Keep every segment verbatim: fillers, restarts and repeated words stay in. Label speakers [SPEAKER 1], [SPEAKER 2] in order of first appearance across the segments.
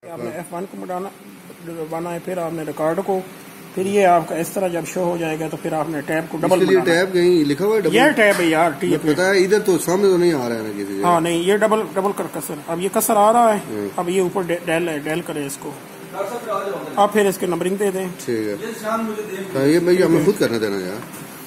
[SPEAKER 1] आपने F one को दबाना दबाना है, फिर आपने रिकॉर्ड को, फिर ये आपका इस तरह जब शो हो जाएगा तो फिर आपने टैब को डबल
[SPEAKER 2] बनाना। टैब कहीं लिखा हुआ है डबल?
[SPEAKER 1] ये टैब है यार, टी
[SPEAKER 2] पता है, इधर तो सामने तो नहीं आ रहा है ना किसी।
[SPEAKER 1] हाँ नहीं, ये डबल डबल कर कसर, अब ये कसर आ रहा है, अब ये ऊपर डेल है, डेल करें इसको, अब फिर इसके नंबरिंग दे दें।
[SPEAKER 2] ठीक है, ये भाई हमें खुद करने देना यार।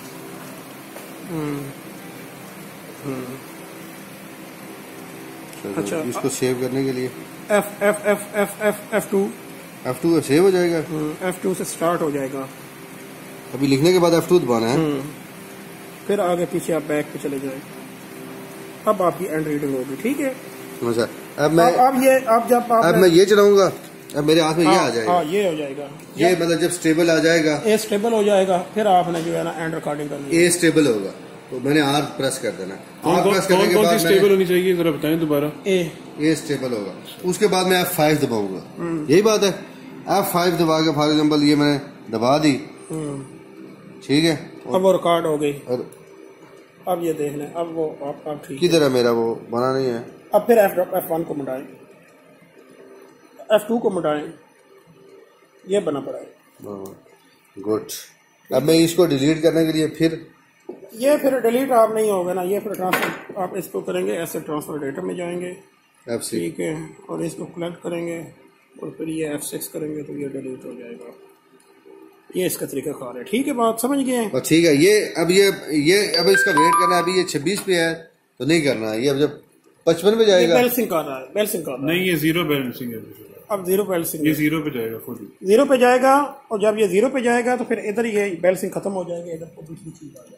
[SPEAKER 2] अच्छा, इसको सेव करने के लिए
[SPEAKER 1] F F F F F F two
[SPEAKER 2] F two save हो जाएगा।
[SPEAKER 1] एफ टू से स्टार्ट हो जाएगा।
[SPEAKER 2] अभी लिखने के बाद एफ टू दबाना है,
[SPEAKER 1] फिर आगे पीछे आप बैक पे चले जाए। अब आपकी एंड रीडिंग होगी, ठीक है।
[SPEAKER 2] अच्छा, अब मैं
[SPEAKER 1] अब ये अब जब आप
[SPEAKER 2] अब मैं ये चलाऊंगा, अब मेरे हाथ में ये आ जाएगा।
[SPEAKER 1] हाँ, ये हो जाएगा,
[SPEAKER 2] ये मतलब जब स्टेबल आ जाएगा,
[SPEAKER 1] ए स्टेबल हो जाएगा, फिर आपने जो है ना एंड रिकॉर्डिंग करनी है।
[SPEAKER 2] ए स्टेबल होगा तो मैंने आर प्रेस कर देना।
[SPEAKER 3] आर प्रेस करने के बाद स्टेबल होनी चाहिए, जरा बताएं दोबारा।
[SPEAKER 1] ए
[SPEAKER 2] ए स्टेबल होगा, उसके बाद मैं एफ फाइव दबाऊंगा। यही बात है, एफ फाइव दबा के फॉर एग्जाम्पल ये मैंने दबा दी, ठीक है।
[SPEAKER 1] अब वो रिकॉर्ड हो गई।
[SPEAKER 2] और
[SPEAKER 1] अब ये देख लें, अब वो आप आप ठीक
[SPEAKER 2] किधर है मेरा, वो बना नहीं है।
[SPEAKER 1] अब फिर एफ एफ वन को मिटाएं, एफ टू को मिटाएं, ये बना पड़ा है।
[SPEAKER 2] गुड। अब मैं इसको डिलीट करने के लिए फिर
[SPEAKER 1] ये फिर डिलीट आप नहीं होगा ना, ये फिर ट्रांसफर आप इसको करेंगे, ऐसे ट्रांसफर डेटा में जाएंगे, ठीक है, और इसको कलेक्ट करेंगे और फिर ये एफ सिक्स करेंगे तो ये डिलीट हो जाएगा। ये इसका तरीका कार है, ठीक है, बात समझ गए हैं।
[SPEAKER 2] ठीक है, ये अब ये ये अब इसका वेट करना है। अभी ये छब्बीस पे है तो नहीं करना है, ये अब जब पचपन पे जाएगा।
[SPEAKER 1] बैलेंसिंग कर रहा है, बैलेंसिंग कर रहा है।
[SPEAKER 3] नहीं, ये जीरो बैलेंसिंग है।
[SPEAKER 1] अब जीरो बैलेंसिंग,
[SPEAKER 3] ये जीरो पे जाएगा, खुद
[SPEAKER 1] जीरो पे जाएगा, और जब ये जीरो पे जाएगा तो फिर इधर ये बैलेंसिंग खत्म हो जाएगा, इधर को दूसरी चीज आ जाएगी।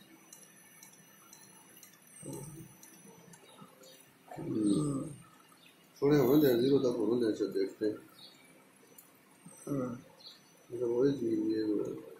[SPEAKER 2] थोड़े हो जाए जीरो तक हो जाए, देखते हैं। वही चीज ये